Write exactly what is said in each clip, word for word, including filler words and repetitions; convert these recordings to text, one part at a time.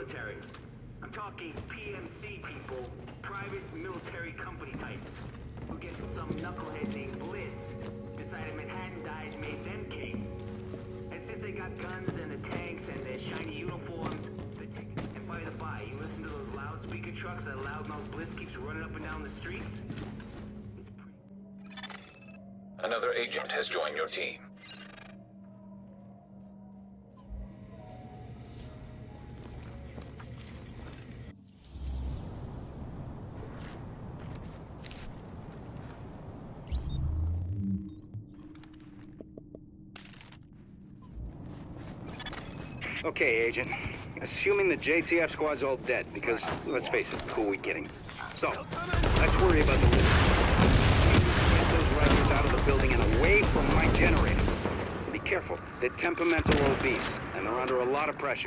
military. I'm talking P M C people, private military company types, who get some knucklehead named Bliss decided Manhattan Dies made them king. And since they got guns and the tanks and their shiny uniforms, they take it. And by the by, you listen to those loudspeaker trucks that loudmouth Bliss keeps running up and down the streets? It's pretty... Another agent has joined your team. Okay, Agent. Assuming the J T F squad's all dead, because, let's face it, who are we kidding? So, let's worry about the loot. Get those Rikers out of the building and away from my generators. Be careful. They're temperamental obese, and they're under a lot of pressure.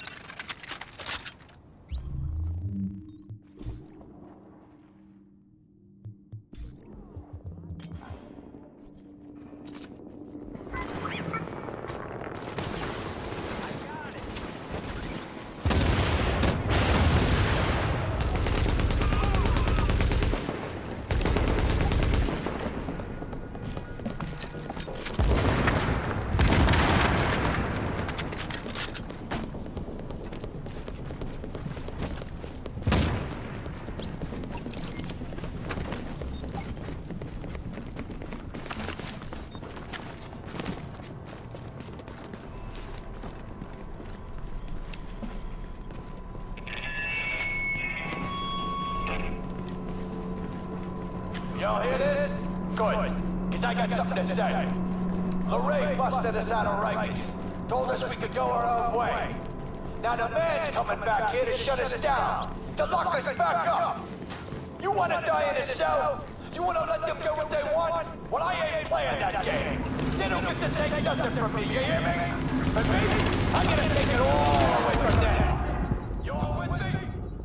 Y'all hear this? Good, because I got something to say. LeRae busted us out of Rikers. Told us we could go our own way. Now the man's coming back here to shut us down, to lock us back up. You want to die in a cell? You want to let them get what they want? Well, I ain't playing that game. They don't get to take nothing from me, you hear me? But maybe I'm gonna take it all away from them. You all with me?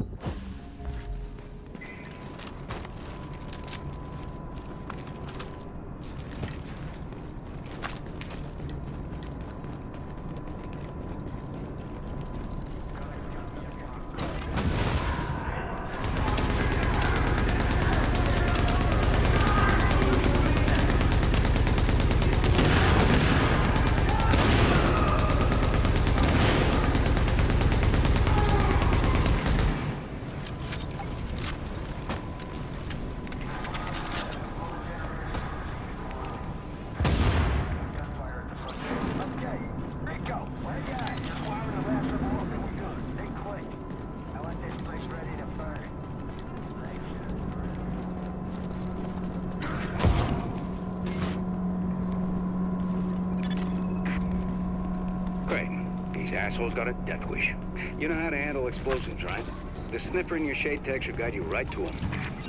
Asshole's got a death wish. You know how to handle explosives, right? The sniffer in your shade tech should guide you right to him.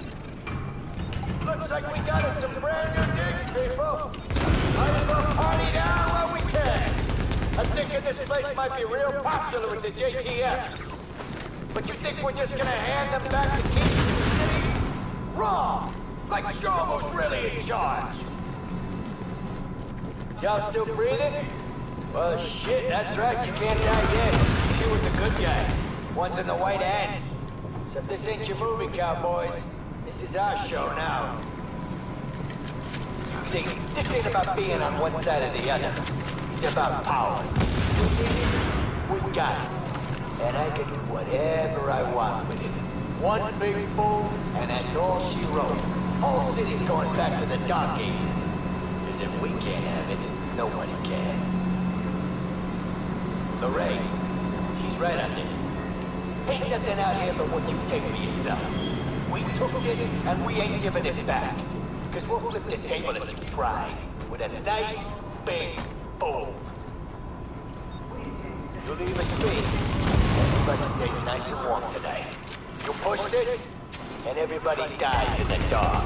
Looks like we got us some brand new digs, people. Might as well party down while we can. I'm thinking this place might be real popular with the J T F. But you think we're just gonna hand them back the keys to the city? Wrong! Like Shomo's really in charge. Y'all still breathing? Well, shit, that's right, you can't die yet. She with the good guys. One's in the white hats. Except this ain't your movie, cowboys. This is our show now. See, this ain't about being on one side or the other. It's about power. We got it. And I can do whatever I want with it. One big boom, and that's all she wrote. Whole city's going back to the Dark Ages. Because if we can't have it, nobody can. LeRae, she's right on this. Ain't nothing out here but what you take for yourself. We took this and we ain't giving it back. Cause we'll flip the table if you try. With a nice, big boom. You leave us be. Everybody stays nice and warm tonight. You push this, and everybody dies in the dark.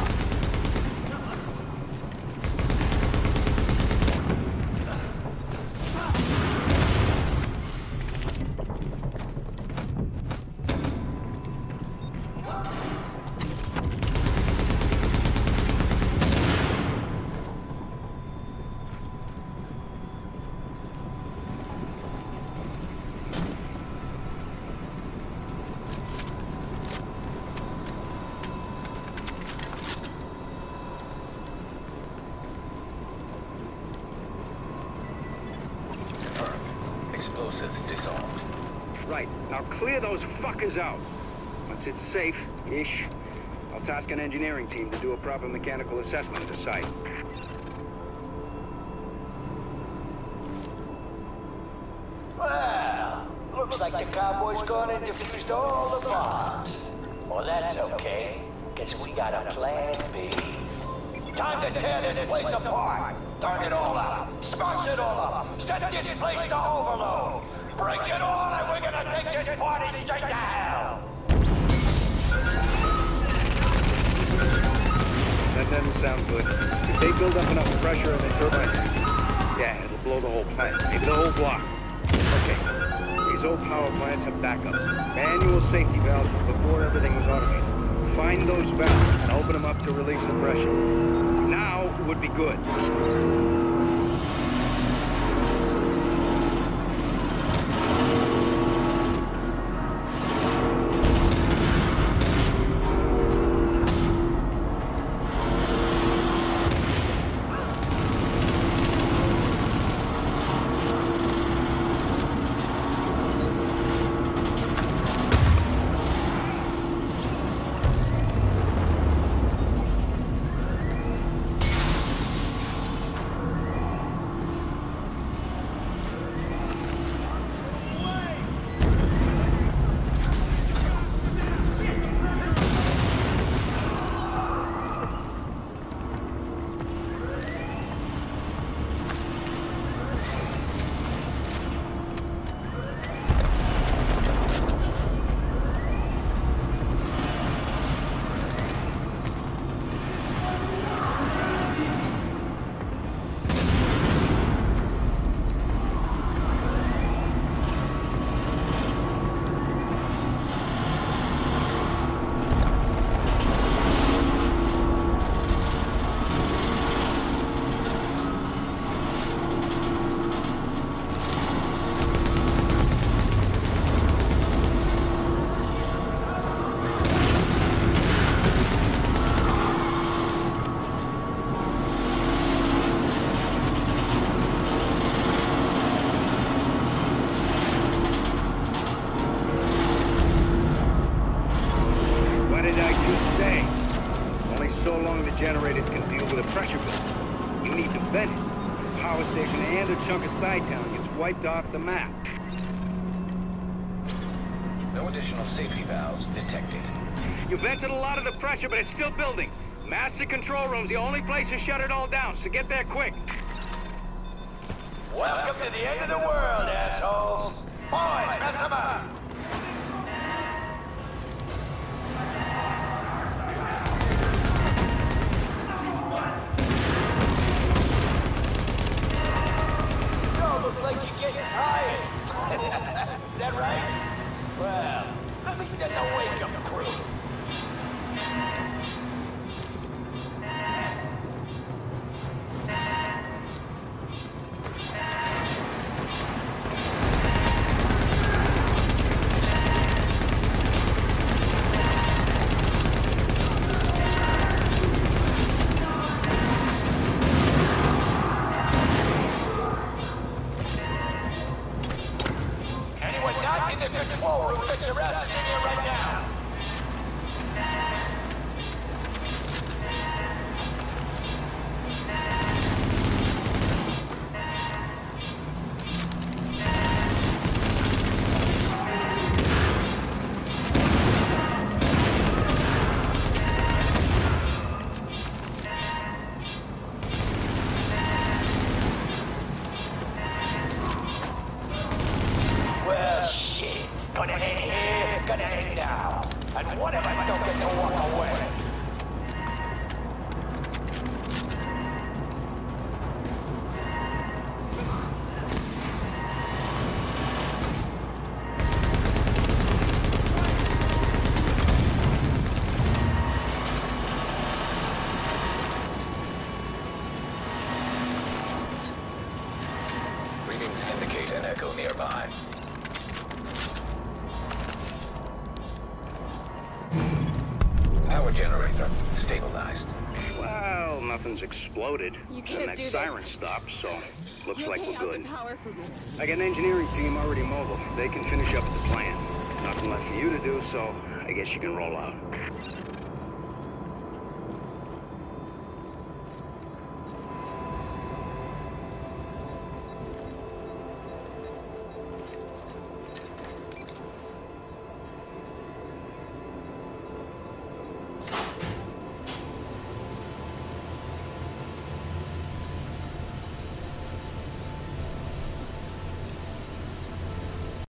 Right. Now clear those fuckers out. Once it's safe-ish, I'll task an engineering team to do a proper mechanical assessment of the site. Well, looks like the cowboy's gone and defused all the bombs. Well, that's okay, because we got a plan B. Time to tear this place apart. Turn it all up. Smash it all up. Set this place to overload. Break it all, and we're gonna take this party straight to hell. That doesn't sound good. If they build up enough pressure in the turbines, yeah, it'll blow the whole plant, maybe the whole block. Okay, these old power plants have backups. Manual safety valves before everything was automated. Find those valves and open them up to release the pressure. Now would be good. Generators can deal with a pressure build. You need to vent it. The power station and a chunk of Stuytown gets wiped off the map. No additional safety valves detected. You vented a lot of the pressure, but it's still building. Master control room's the only place to shut it all down, so get there quick. Welcome to the end of the world, assholes. Boys, mess them up. Look like you're getting tired. That right? Well, let me set the wake-up crew. Control room, get your asses in here right now. Well, shit. Gonna end here, gonna end now. And one of us don't get to walk away. Readings indicate an echo nearby. Power generator stabilized. Well, Well, nothing's exploded. You And can't that do siren this. stopped, so looks You like take we're out good. the power for me. I got an engineering team already mobile. They can finish up the plan. Nothing left for you to do, so I guess you can roll out.